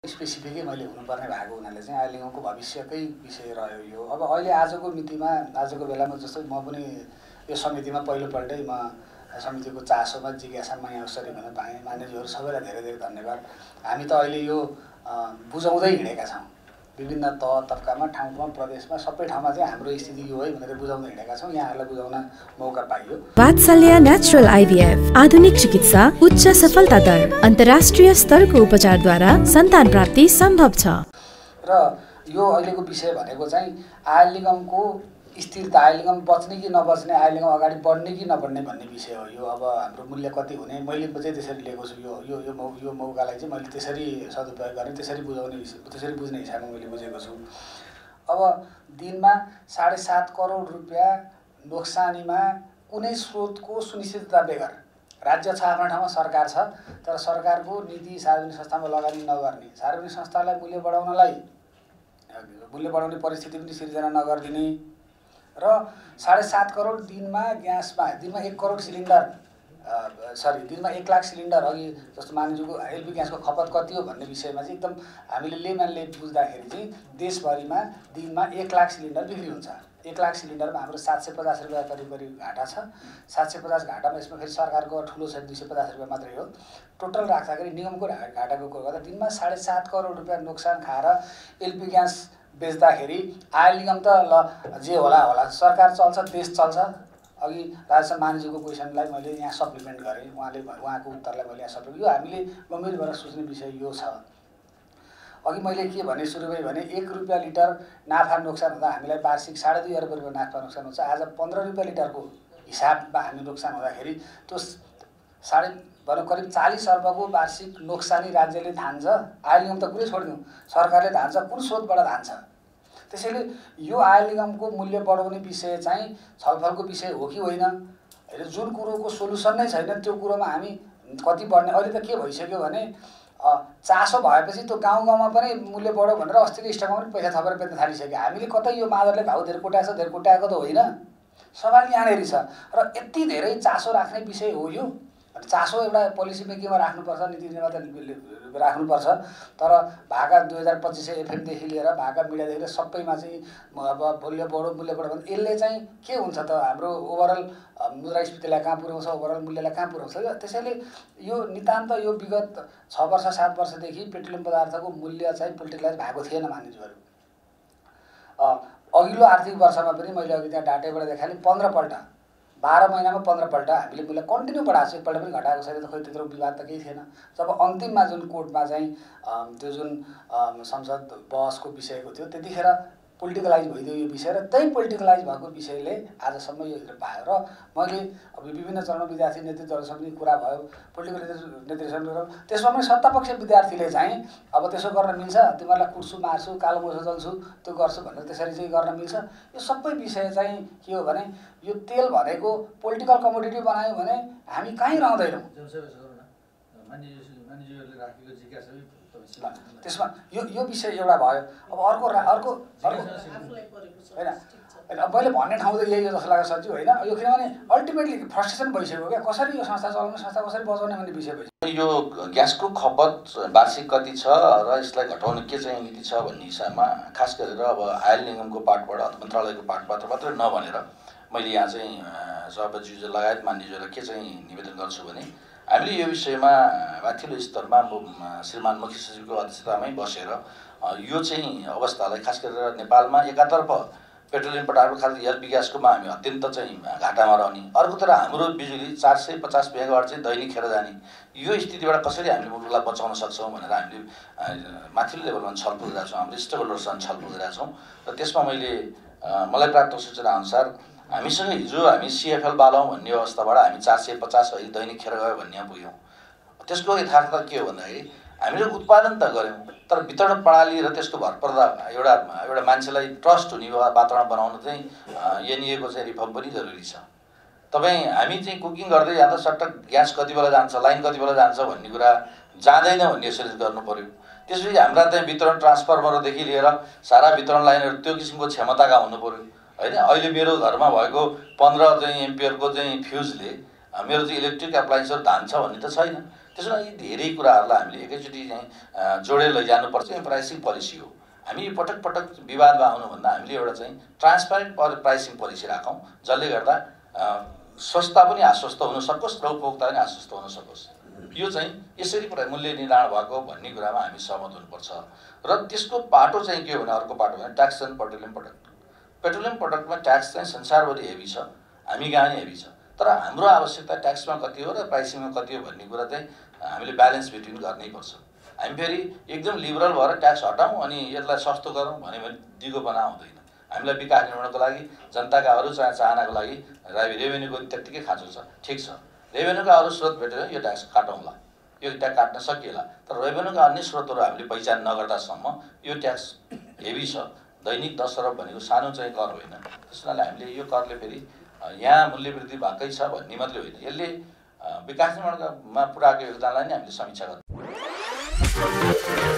स्पेसिफिकै मैले हुनुपर्ने भएको हुनाले चाहिँ आइलिङको भविष्यकै विषय रह्यो यो। अब अहिले आजको मितिमा आजको बेलामा जस्तो म पनि यो समितिमा पहिलोपल्टै म समितिको चासोमा जिज्ञासामा यहाँ अवसर हुन पाएँ। मानिसहरू सबैलाई धेरै धेरै धन्यवाद। हामी त अहिले यो बुझाउँदै हिँडेका छौँ, विभिन्न तह तब्कामा ठाउँमा प्रदेशमा सबै ठाउँमा चाहिँ हाम्रो स्थिति यो है भनेर बुझाउँदै हिँडेका छौँ। यहाँहरूलाई बुझाउन मौका पाइयो। वात्सल्य नेचुरल आइभीएफ आधुनिक चिकित्सा, उच्च सफलता दर, अन्तर्राष्ट्रिय स्तरको उपचारद्वारा सन्तान प्राप्ति सम्भव छ। र यो अहिलेको विषय भनेको चाहिँ आइलिङको स्थिरता, आइलिङ बच्ने कि नबच्ने, आइलिङ अगाडि बढ्ने कि नबढ्ने भन्ने विषय हो यो। अब हाम्रो मूल्य कति हुने मैले चाहिँ त्यसरी लिएको छु। यो मौकालाई चाहिँ मैले त्यसरी सदुपयोग गर्ने, त्यसरी बुझ्ने हिसाबमा मैले बुझेको छु। अब दिनमा 7.5 करोड रुपियाँ नोक्सानीमा कुनै स्रोतको सुनिश्चितता बेगर राज्य छ, आफ्नो ठाउँमा सरकार छ, तर सरकारको नीति सार्वजनिक संस्थामा लगानी नगर्ने, सार्वजनिक संस्थालाई मूल्य बढाउने परिस्थिति पनि सिर्जना नगरिदिने र 7.5 करोड दिनमा ग्यासमा, दिनमा 1 करोड सिलिन्डर दिनमा 1 लाख सिलिन्डर, अघि जस्तो मानिसको एलपी ग्यासको खपत कति हो भन्ने विषयमा चाहिँ एकदम हामीले लेमनले बुझ्दाखेरि चाहिँ देशभरिमा दिनमा 1 लाख सिलिन्डर बिक्री हुन्छ। 1 लाख सिलिन्डरमा हाम्रो 750 रुपियाँ करिब घाटा छ। 750 घाटामा यसमा फेरि सरकारको ठुलो छ 250 रुपियाँ मात्रै हो। टोटल राख्दाखेरि निगमको घाटाको गर्दा दिनमा 7.5 करोड रुपियाँ नोक्सान खाएर एलपी ग्यास बेच्दाखेरि आइलिङ त ल जे होला सरकार चल्छ, देश चल्छ। अघि राजेश मानिसको क्वेसनलाई मैले यहाँ सप्लिमेन्ट गरेँ, उहाँको उत्तरलाई मैले यहाँ सप्लिमेन्ट, यो हामीले गम्भीर भएर सोच्ने विषय यो छ। अघि मैले के भने सुरुमै भने 1 रुपियाँ लिटर नाफा नोक्सान हुँदा हामीलाई वार्षिक 2.5 अर्ब रुपियाँ नाफा नोक्सान हुन्छ। आज 15 रुपियाँ लिटरको हिसाबमा हामी नोक्सान हुँदाखेरि त्यो करिब 40 अर्बको वार्षिक नोक्सानी राज्यले धान्छ। आइलिङ त कुरै छोडिदिउँ, सरकारले धान्छ, कुन स्रोतबाट धान्छ। त्यसैले यो आइलिङको मूल्य बढाउने विषय चाहिँ छलफलको विषय हो कि होइन, जुन कुरोको सोलुसन नै छैन त्यो कुरोमा हामी कति बढ्ने। अहिले त के भइसक्यो भने चासो भएपछि त्यो गाउँ पनि मूल्य बढ्यो भनेर अस्तिको स्टकमा पनि पैसा थपेर बेच्न थालिसक्यो। हामीले कतै यो मादरले भाउ धेरै कोटाएको त होइन, सवाल यहाँनेरि छ। र यति धेरै चासो राख्ने विषय हो यो। चासो एउटा पोलिसी मेकिङमा राख्नुपर्छ, नीति निर्माता राख्नुपर्छ, तर भाका 2025 एफएमदेखि लिएर भाका मिडियादेखि लिएर सबैमा चाहिँ अब मूल्य बढो भने यसले चाहिँ के हुन्छ त हाम्रो ओभरअल मुद्रास्फीतिलाई कहाँ पुर्याउँछ, ओभरअल मूल्यलाई कहाँ पुर्याउँछ। त्यसैले यो नितान्त यो विगत 6 वर्ष 7 वर्षदेखि पेट्रोलियम पदार्थको मूल्य चाहिँ पोलिटिकलाइज भएको थिएन मानिसहरू। अघिल्लो आर्थिक वर्षमा पनि मैले अघि त्यहाँ डाटाबाट देखाएँ 15 पल्ट 12 महिनामा 15 पल्ट हामीले मूल्य कन्टिन्यू बढाएको छ, एकपल्ट पनि घटाएको छैन। त खोइ त्यत्रो विवाद त केही थिएन। जब अन्तिममा जुन कोर्टमा चाहिँ त्यो जुन संसद बहसको विषयको थियो त्यतिखेर पोलिटिकलाइज भइदियो यो विषय, र त्यही पोलिटिकलाइज भएको विषयले आजसम्म यो पायो। र मैले अब विभिन्न चरणमा विद्यार्थी नेतृत्वहरूसँग पनि कुरा भयो, पोलिटिकल नेतृत्वसँग, त्यसमा पनि सत्तापक्ष विद्यार्थीले चाहिँ अब त्यसो गर्न मिल्छ, तिमीहरूलाई कुट्छु मार्छु कालो मोसो चल्छु त्यो गर्छु भनेर त्यसरी चाहिँ गर्न मिल्छ। यो सबै विषय चाहिँ के हो भने यो तेल भनेको पोलिटिकल कमोडिटी बनायो भने हामी कहीँ रहँदैनौँ। त्यसमा यो विषय एउटा भयो। अब अर्को होइन, मैले भन्ने ठाउँ त यही हो जस्तो लाग्छ सचिव होइन यो, किनभने अल्टिमेटली फ्रस्ट्रेसन भइसक्यो क्या, कसरी यो संस्था चलाउने, संस्था कसरी बचाउने भन्ने विषय भइसक्यो। यो ग्यासको खपत वार्षिक कति छ र यसलाई घटाउने के चाहिँ नीति छ भन्ने हिसाबमा खास गरेर अब आइलिङको पार्टबाट अथवा मन्त्रालयको पार्टबाट मात्रै नभनेर मैले यहाँ चाहिँ सभापतिज्यू लगायत मान्यज्यूलाई के चाहिँ निवेदन गर्छु भने हामीले यो विषयमा माथिल्लो स्तरमा श्रीमान मुख्य सचिवको अध्यक्षतामै बसेर यो चाहिँ अवस्थालाई खास गरेर नेपालमा एकातर्फ पेट्रोलियम पदार्थ खालि एलपी ग्यासकोमा हामी अत्यन्त चाहिँ घाटामा रहने, अर्कोतिर हाम्रो बिजुली 450 मेगावाट चाहिँ दैनिक खेर जाने, यो स्थितिबाट कसरी हामीले मुलुकलाई बचाउन सक्छौँ भनेर हामीले माथिल्लो लेभलमा छलफल गरिरहेका छौँ, हाम्रो स्टेकहोल्डरसँग छलफल गरिरहेका छौँ। र त्यसमा मलाई प्राप्त सूचना अनुसार हामीसँग हिजो हामी सिएफएल बालौँ भन्ने अवस्थाबाट हामी 450 अहिले दैनिक खेर गयो भन्ने पुग्यौँ। त्यसको यथार्थता के हो भन्दाखेरि हामीले उत्पादन त गऱ्यौँ, तर वितरण प्रणाली र त्यसको भरपर्दा एउटा मान्छेलाई ट्रस्ट हुने वातावरण बनाउन चाहिँ एनइएको चाहिँ रिफर्म पनि जरुरी छ। हामी चाहिँ कुकिङ गर्दै जाँदा सट्ट ग्यास कति बेला जान्छ, लाइन कति बेला जान्छ भन्ने कुरा जाँदैन भन्ने यसरी गर्नु पर्यो। त्यसपछि हाम्रा चाहिँ वितरण ट्रान्सफर्मरदेखि लिएर सारा वितरण लाइनहरू त्यो किसिमको क्षमताका हुनु पर्यो होइन। अहिले मेरो घरमा भएको 15 चाहिँ एम्पियरको चाहिँ फ्युजले मेरो चाहिँ इलेक्ट्रिक एप्लायन्सहरू धान्छ भन्ने त छैन। त्यसो भए यी धेरै कुराहरूलाई हामीले एकैचोटि चाहिँ जोडेर लैजानुपर्छ। यो प्राइसिङ पोलिसी हो। हामी पटक पटक विवादमा आउनुभन्दा हामीले एउटा चाहिँ ट्रान्सपारेन्ट प्राइसिङ पोलिसी राखौँ, जसले गर्दा स्वस्थता पनि आश्वस्त हुन सकोस् र उपभोक्ता पनि आश्वस्त हुन सकोस्। यो चाहिँ यसरी मूल्य निर्धारण भएको भन्ने कुरामा हामी सहमत हुनुपर्छ। र त्यसको पाटो चाहिँ के हो भने अर्को पाटो भने tax and petroleum product. Petroleum प्रडक्टमा ट्याक्स चाहिँ संसारभरि हेभी छ, हामी कहाँ नि हेभी छ। तर हाम्रो आवश्यकता ट्याक्समा कति हो र प्राइसिङमा कति हो भन्ने कुरा चाहिँ हामीले ब्यालेन्स बिट्विन गर्नै पर्छ। हामी फेरि एकदम लिबरल भएर ट्याक्स हटाउँ अनि यसलाई सस्तो गरौँ भन्यो भने दिगोपना आउँदैन। हामीलाई विकास निर्माणको लागि, जनताका अरू चाहनाको लागि रेभेन्यूको त्यत्तिकै खाँचो छ, ठिक छ। रेभेन्यूका अरू स्रोत भेटेर यो ट्याक्स काटौँला, यो ट्याक्स काट्न सकिएला। तर रेभेन्यूका अन्य स्रोतहरू हामीले पहिचान नगर्दासम्म यो ट्याक्स हेभी छ। दैनिक 10 अरब भनेको सानो चाहिँ कर होइन। त्यस कारणले हामीले यो करले फेरि यहाँ मूल्य वृद्धि भएकै छ भन्ने मात्रै होइन, यसले विकास निर्माणमा पुऱ्याएको योगदानलाई नै हामीले समीक्षा गर्छौँ।